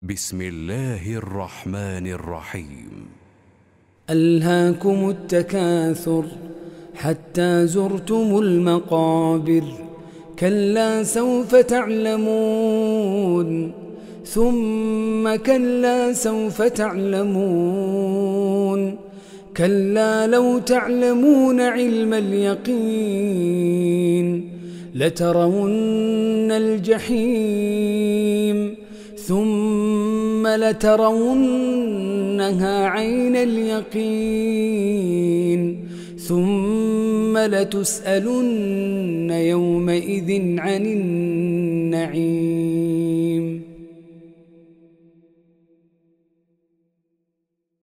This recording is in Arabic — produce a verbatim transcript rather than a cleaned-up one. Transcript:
بسم الله الرحمن الرحيم. ألهاكم التكاثر حتى زرتم المقابر، كلا سوف تعلمون ثم كلا سوف تعلمون، كلا لو تعلمون علم اليقين لترون الجحيم ثم لترونها عين اليقين ثم لتسألن يومئذ عن النعيم.